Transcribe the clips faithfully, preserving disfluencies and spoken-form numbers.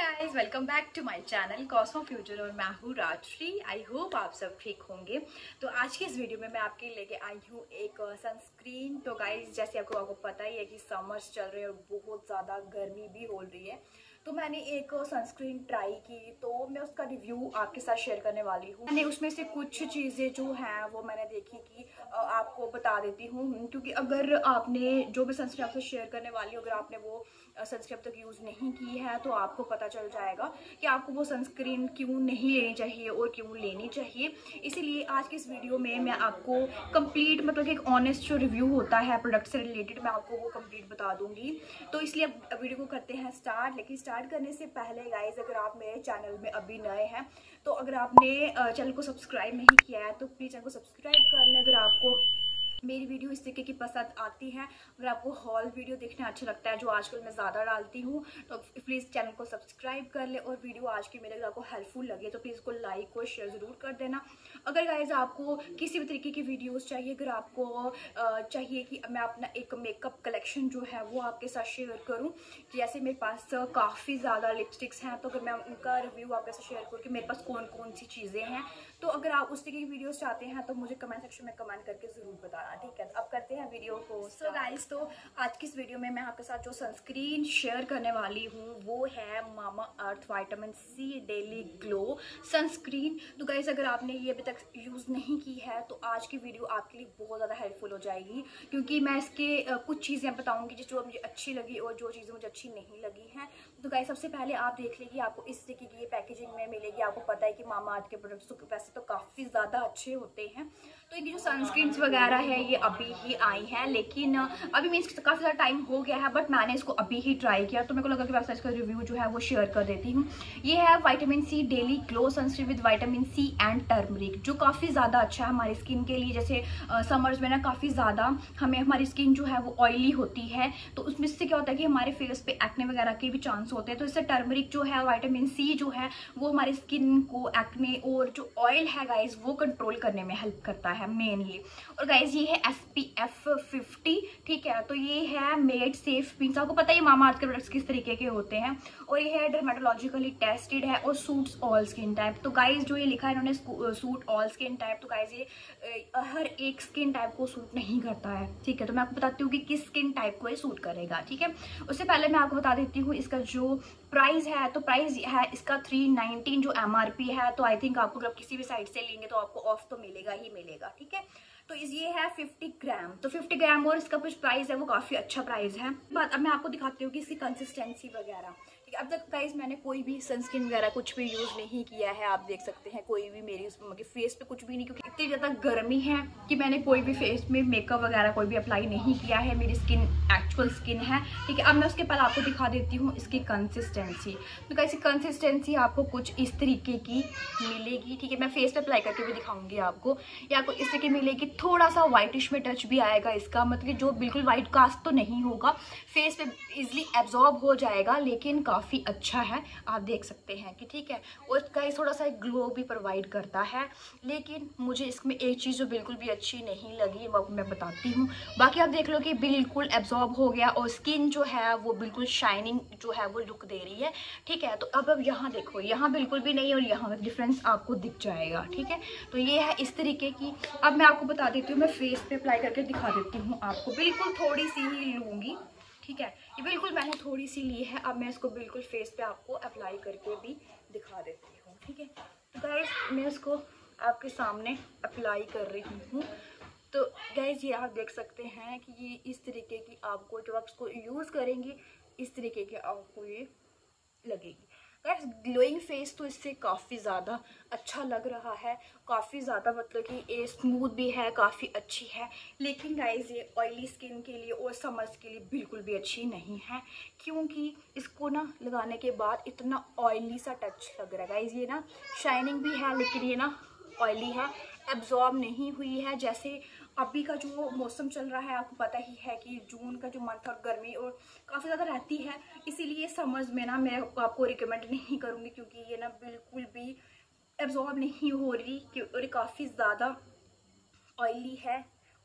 Guys, welcome back to my channel Cosmo Future और मैं हूँ राजश्री। आई होप आप सब ठीक होंगे। तो आज की इस वीडियो में मैं आपके लिए लेके आई हूँ एक सनस्क्रीन। तो गाइस, जैसे आपको आपको पता ही है कि समर्स चल रहे हैं और बहुत ज़्यादा गर्मी भी हो रही है, तो मैंने एक सनस्क्रीन ट्राई की, तो मैं उसका रिव्यू आपके साथ शेयर करने वाली हूँ। मैंने उसमें से कुछ चीज़ें जो हैं वो मैंने देखी कि आपको बता देती हूँ, क्योंकि अगर आपने जो मैं सनस्क्रीन आपसे शेयर करने वाली हूँ, अगर आपने वो सनस्क्रीन अब तक यूज़ नहीं की है तो आपको पता चल जाएगा कि आपको वो सनस्क्रीन क्यों नहीं लेनी चाहिए और क्यों लेनी चाहिए। इसीलिए आज की इस वीडियो में मैं आपको कंप्लीट, मतलब कि एक ऑनेस्ट जो रिव्यू होता है प्रोडक्ट से रिलेटेड, मैं आपको वो कंप्लीट बता दूंगी। तो इसलिए अब वीडियो को करते हैं स्टार्ट। लेकिन स्टार्ट करने से पहले गाइज, अगर आप मेरे चैनल में अभी नए हैं तो अगर आपने चैनल को सब्सक्राइब नहीं किया है तो प्लीज़ चैनल को सब्सक्राइब कर लें। अगर आपको मेरी वीडियो इस तरीके की पसंद आती है, अगर आपको हॉल वीडियो देखना अच्छा लगता है जो आजकल मैं ज़्यादा डालती हूँ, तो प्लीज़ चैनल को सब्सक्राइब कर ले। और वीडियो आज की मेरे अगर आपको हेल्पफुल लगे तो प्लीज़ इसको लाइक और शेयर ज़रूर कर देना। अगर गाइज आपको किसी भी तरीके की वीडियोस चाहिए, अगर आपको चाहिए कि मैं अपना एक मेकअप कलेक्शन जो है वो आपके साथ शेयर करूँ, जैसे मेरे पास काफ़ी ज़्यादा लिपस्टिक्स हैं, तो अगर मैं उनका रिव्यू आपके साथ शेयर करूँ कि मेरे पास कौन कौन सी चीज़ें हैं, तो अगर आप उस तरीके की वीडियोस चाहते हैं तो मुझे कमेंट सेक्शन में कमेंट करके ज़रूर बताना, ठीक है। तो अब करते हैं वीडियो को। सो गाइस, तो आज की इस वीडियो में मैं आपके साथ जो सनस्क्रीन शेयर करने वाली हूँ वो है Mama Earth vitamin C daily glow sunscreen. तो गाइस, अगर आपने ये अभी तक यूज़ नहीं की है तो आज की वीडियो आपके लिए बहुत ज़्यादा हेल्पफुल हो जाएगी, क्योंकि मैं इसके कुछ चीज़ें बताऊँगी जो मुझे अच्छी लगी और जो चीज़ें मुझे अच्छी नहीं लगी हैं। तो गाइस, सबसे पहले आप देख लीजिए, आपको इस तरीके की पैकेजिंग में मिलेगी। आपको पता है कि मामा अर्थ के प्रोडक्ट्स तो वैसे तो काफ़ी ज़्यादा अच्छे होते हैं। तो इनकी जो सनस्क्रीन्स वगैरह है ये अभी ही आई हैं, लेकिन अभी मीन्स काफ़ी ज़्यादा टाइम हो गया है, बट मैंने इसको अभी ही ट्राई किया, तो मेरे को लगा कि मैं इसका रिव्यू जो है वो शेयर कर देती हूँ। ये है vitamin C daily glow sunscreen with vitamin C and turmeric, जो काफ़ी ज़्यादा अच्छा है हमारी स्किन के लिए। जैसे समर्स में ना काफ़ी ज़्यादा हमें हमारी स्किन जो है वो ऑयली होती है, तो उसमें से क्या होता है कि हमारे फेस पे एक्ने वगैरह के भी चांस होते हैं। तो इससे टर्मरिक जो है, विटामिन सी जो है, वो हमारी स्किन को एक्ने और जो ऑयल है गाइज वो कंट्रोल करने में हेल्प करता है मेनली। और गाइज ये है एस पी एफ फिफ्टी, ठीक है। तो ये है मेड सेफ मीन्स, आपको पता ही मामा अर्थ के प्रोडक्ट्स किस तरीके के होते हैं। और ये है डर्मेटोलॉजिकली टेस्टेड है और सूट्स ऑल स्किन टाइप। तो गाइज जो ये लिखा है इन्होंने सूट ऑल स्किन टाइप, तो गाइज ये हर एक स्किन टाइप को सूट नहीं करता है, ठीक है। तो मैं आपको बताती हूँ कि किस स्किन टाइप को ये सूट करेगा, ठीक है। उससे पहले मैं आपको बता देती हूँ इसका जो प्राइस है। तो प्राइस है इसका थ्री नाइनटीन जो एमआरपी है। तो आई थिंक आपको अगर किसी भी साइट से लेंगे तो आपको ऑफ तो मिलेगा ही मिलेगा, ठीक है। तो इस ये है फिफ्टी ग्राम, तो फिफ्टी ग्राम और इसका कुछ प्राइस है वो काफी अच्छा प्राइस है। बात अब मैं आपको दिखाती हूँ कि इसकी कंसिस्टेंसी वगैरह, ठीक है। अब तक गाइस मैंने कोई भी सनस्क्रीन वगैरह कुछ भी यूज नहीं किया है, आप देख सकते हैं कोई भी मेरी मतलब फेस पे कुछ भी नहीं, क्योंकि इतनी ज्यादा गर्मी है कि मैंने कोई भी फेस में मेकअप वगैरह कोई भी अप्लाई नहीं किया है। मेरी स्किन एक्चुअल स्किन है, ठीक है। अब मैं उसके पहले आपको दिखा देती हूँ इसकी कंसिस्टेंसी। तो कैसी कंसिस्टेंसी आपको कुछ इस तरीके की मिलेगी, ठीक है। मैं फेस पे अप्लाई करके भी दिखाऊंगी आपको। या आपको इस तरीके मिलेगी, थोड़ा सा व्हाइटिश में टच भी आएगा इसका, मतलब जो बिल्कुल व्हाइट कास्ट तो नहीं होगा, फेस पे इजिली एब्जॉर्ब हो जाएगा, लेकिन काफ़ी अच्छा है, आप देख सकते हैं कि ठीक है। और गाइस थोड़ा सा ग्लो भी प्रोवाइड करता है, लेकिन मुझे इसमें एक चीज़ जो बिल्कुल भी अच्छी नहीं लगी वो मैं बताती हूँ। बाकी आप देख लो कि बिल्कुल एब्जॉर्ब हो गया और स्किन जो है वो बिल्कुल शाइनिंग जो है वो लुक दे रही है, ठीक है। तो अब अब यहाँ देखो, यहाँ बिल्कुल भी नहीं और यहाँ डिफरेंस आपको दिख जाएगा, ठीक है। तो ये है इस तरीके की। अब मैं आपको बता देती हूँ, मैं फेस पे अप्लाई करके दिखा देती हूँ आपको। बिल्कुल थोड़ी सी ही लूँगी, ठीक है। ये बिल्कुल मैंने थोड़ी सी ली है। अब मैं इसको बिल्कुल फेस पे आपको अप्लाई करके भी दिखा देती हूँ, ठीक है। तो गाइस मैं इसको आपके सामने अप्लाई कर रही हूँ। तो गाइस ये आप देख सकते हैं कि ये इस तरीके की आपको, जब आप इसको यूज़ करेंगे इस तरीके की आपको ये लगेगी। गाइस ग्लोइंग फेस तो इससे काफ़ी ज़्यादा अच्छा लग रहा है, काफ़ी ज़्यादा मतलब कि ये स्मूथ भी है, काफ़ी अच्छी है। लेकिन गाइस ये ऑयली स्किन के लिए और समर्स के लिए बिल्कुल भी अच्छी नहीं है, क्योंकि इसको ना लगाने के बाद इतना ऑयली सा टच लग रहा है। गाइस ये ना शाइनिंग भी है, लेकिन ये ना ऑयली है, एब्जॉर्ब नहीं हुई है। जैसे अभी का जो मौसम चल रहा है, आपको पता ही है कि जून का जो मंथ और गर्मी और काफ़ी ज़्यादा रहती है, इसीलिए समर्स में ना मैं आपको रिकमेंड नहीं करूँगी, क्योंकि ये ना बिल्कुल भी एब्जॉर्ब नहीं हो रही, और काफ़ी ज़्यादा ऑयली है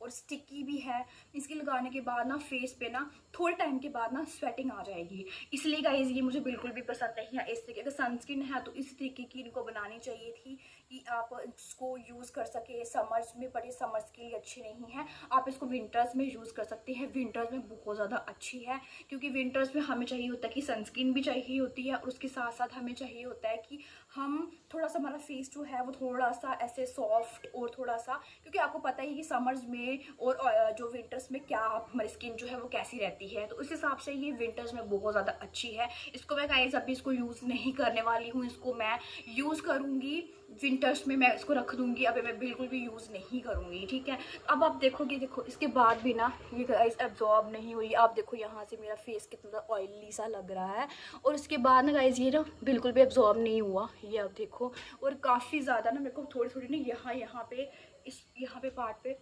और स्टिकी भी है। इसके लगाने के बाद ना फेस पे ना थोड़े टाइम के बाद ना स्वेटिंग आ जाएगी, इसलिए गाइज ये मुझे बिल्कुल भी पसंद नहीं है। इस तरीके अगर सनस्क्रीन है तो इस तरीके की इनको बनानी चाहिए थी कि आप इसको यूज़ कर सके समर्स में, बट ये समर्स के लिए अच्छी नहीं है। आप इसको विंटर्स में यूज़ कर सकते हैं, विंटर्स में बहुत ज़्यादा अच्छी है, क्योंकि विंटर्स में हमें चाहिए होता है कि सनस्क्रीन भी चाहिए होती है और उसके साथ साथ हमें चाहिए होता है कि हम थोड़ा सा हमारा फेस जो है वो थोड़ा सा ऐसे सॉफ्ट और थोड़ा सा, क्योंकि आपको पता ही है कि समर्स में और जो विंटर्स में क्या हमारी स्किन जो है वो कैसी रहती है, तो उस हिसाब से ये विंटर्स में बहुत ज़्यादा अच्छी है। इसको मैं गाइस अभी इसको यूज़ नहीं करने वाली हूँ, इसको मैं यूज़ करूँगी विंटर्स में, मैं इसको रख दूँगी, अभी मैं बिल्कुल भी यूज़ नहीं करूँगी, ठीक है। अब आप देखोगे, देखो इसके बाद भी ना ये गाइस एब्जॉर्ब नहीं हुई। आप देखो यहाँ से मेरा फेस कितना ऑयली सा लग रहा है और उसके बाद ना गाइस ये ना बिल्कुल भी एब्जॉर्ब नहीं हुआ, ये आप देखो। और काफ़ी ज़्यादा ना मेरे को थोड़ी थोड़ी ना यहाँ यहाँ पे इस यहाँ पे पार्ट पे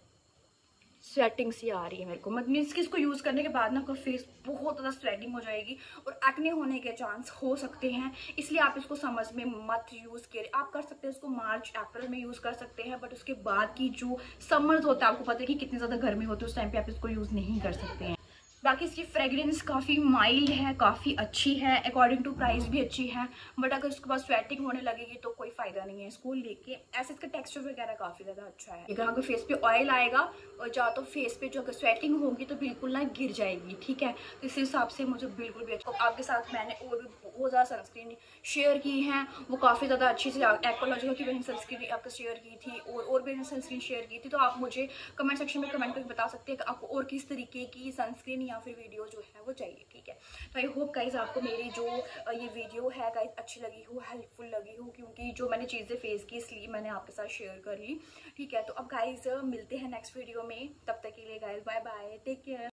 स्वेटिंग सी आ रही है मेरे को, मतलब मीन्स कि इसको यूज़ करने के बाद ना आपका फेस बहुत ज़्यादा स्वेटिंग हो जाएगी और एक्ने होने के चांस हो सकते हैं, इसलिए आप इसको समझ में मत यूज़ करें। आप कर सकते हैं इसको मार्च अप्रैल में यूज़ कर सकते हैं, बट उसके बाद की जो समर्स होता है, आपको पता है कि कितनी ज़्यादा गर्मी होती है, उस टाइम पे आप इसको यूज़ नहीं कर सकते हैं। बाकी इसकी फ्रेग्रेंस काफ़ी माइल्ड है, काफ़ी अच्छी है, अकॉर्डिंग टू प्राइस भी अच्छी है, बट अगर उसके बाद स्वेटिंग होने लगेगी तो कोई फ़ायदा नहीं है इसको लेके। ऐसे इसका टेक्सचर वगैरह काफ़ी ज़्यादा अच्छा है। अगर आपके फेस पे ऑयल आएगा और या तो फेस पे जो अगर स्वेटिंग होगी तो बिल्कुल ना गिर जाएगी, ठीक है। तो इस हिसाब से मुझे बिल्कुल भी अच्छा। आपके साथ मैंने और भी बहुत ज़्यादा सनस्क्रीन शेयर की हैं, वो काफ़ी ज़्यादा अच्छी से एक्वालॉजिका की मैंने सनस्क्रीन आपको शेयर की थी और और भी मैंने सनस्क्रीन शेयर की थी, तो आप मुझे कमेंट सेक्शन में कमेंट करके बता सकते हैं कि आपको और किस तरीके की सनस्क्रीन या फिर वीडियो जो है वो चाहिए, ठीक है। तो आई होप गाइज आपको मेरी जो ये वीडियो है गाइज अच्छी लगी हो, हेल्पफुल लगी हो, क्योंकि जो मैंने चीज़ें फेस की इसलिए मैंने आपके साथ शेयर कर ली, ठीक है। तो अब गाइज मिलते हैं नेक्स्ट वीडियो में, तब तक के लिए guys bye bye, take care.